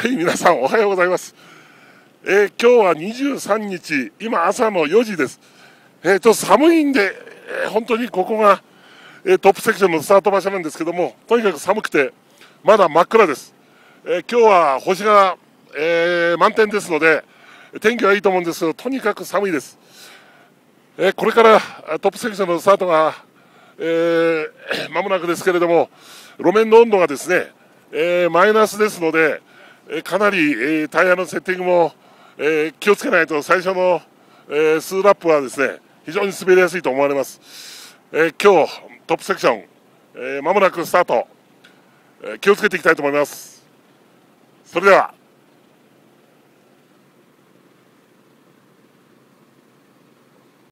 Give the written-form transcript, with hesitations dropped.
はい、皆さんおはようございます。今日は23日、今朝の4時です。ちょっと寒いんで、本当にここが、トップセクションのスタート場所なんですけども、とにかく寒くて、まだ真っ暗です。今日は星が、満点ですので、天気はいいと思うんですけど、とにかく寒いです。これからトップセクションのスタートが、間もなくですけれども、路面の温度がですね、マイナスですので、かなり、タイヤのセッティングも、気をつけないと最初の、数ラップはですね非常に滑りやすいと思われます。今日トップセクション、間もなくスタート、気をつけていきたいと思います。それでは。